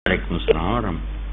وعلیکم السلام۔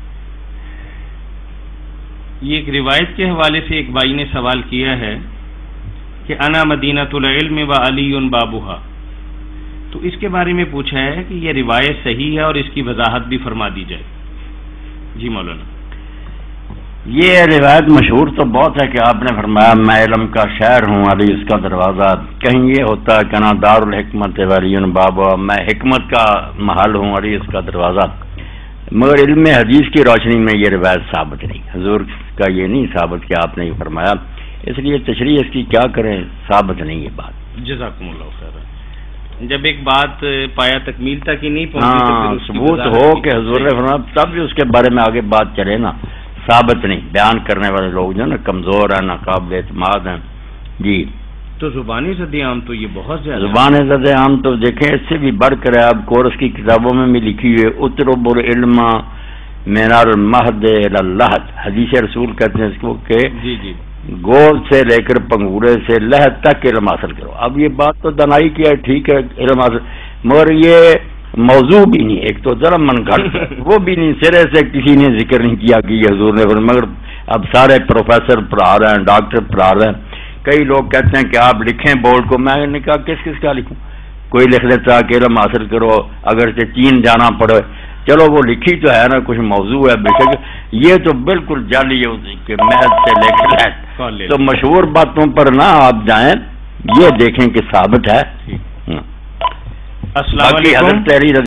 یہ ایک روایت کے حوالے سے ایک بھائی نے سوال کیا ہے کہ انا مدینۃ العلم و علی بابھا، تو اس کے بارے میں پوچھا ہے کہ یہ روایت صحیح ہے اور اس کی وضاحت بھی فرما دی جائے۔ جی مولانا، یہ روایت مشہور تو بہت ہے کہ آپ نے فرمایا میں علم کا شہر ہوں، علی اس کا دروازہ۔ کہیں یہ ہوتا ہے کہ نا دار الحکمت ولی بابا، میں حکمت کا محل ہوں، علی اس کا دروازہ۔ مگر علم حدیث کی روشنی میں یہ روایت ثابت نہیں، حضور کا یہ نہیں ثابت کہ آپ نے یہ فرمایا، اس لیے تشریح اس کی کیا کریں، ثابت نہیں یہ بات۔ جزاکم اللہ خیر۔ جب ایک بات پایا تکمیل تک ہی نہیں پہنچی، ثبوت ہو کہ حضور نے فرمایا تب بھی اس کے بارے میں آگے بات چلے نا، ثابت نہیں۔ بیان کرنے والے لوگ جو نا کمزور ہیں، ناقابل اعتماد ہیں۔ جی تو زبانی زد عام تو یہ بہت زیادہ، زبان زد عام تو دیکھیں اس سے بھی بڑھ کر ہے، اب کورس کی کتابوں میں بھی لکھی ہوئی ہے، اطلب العلم من المہد الی اللحد، حدیث رسول کہتے ہیں اس کو کہ جی گود سے لے کر پنگورے سے لحد تک علم حاصل کرو۔ اب یہ بات تو دنائی کی ہے، ٹھیک ہے علم حاصل، مگر یہ موضوع بھی نہیں، ایک تو ذرا من گھڑت وہ بھی نہیں، سرے سے کسی نے ذکر نہیں کیا کہ یہ حضور نے، مگر اب سارے پروفیسر پڑھا رہے ہیں، ڈاکٹر پڑھا رہے ہیں۔ کئی لوگ کہتے ہیں کہ آپ لکھیں بورڈ کو، میں نے کہا کس کس کا لکھوں، کوئی لکھ لیتا کہ علم حاصل کرو اگر سے چین جانا پڑے، چلو وہ لکھی تو ہے نا، کچھ موضوع ہے بے شک، یہ تو بالکل جعلی ہے کہ محض سے لے کر تو مشہور باتوں پر نہ آپ جائیں، یہ دیکھیں کہ ثابت ہے۔ باقی حضرت علی رضی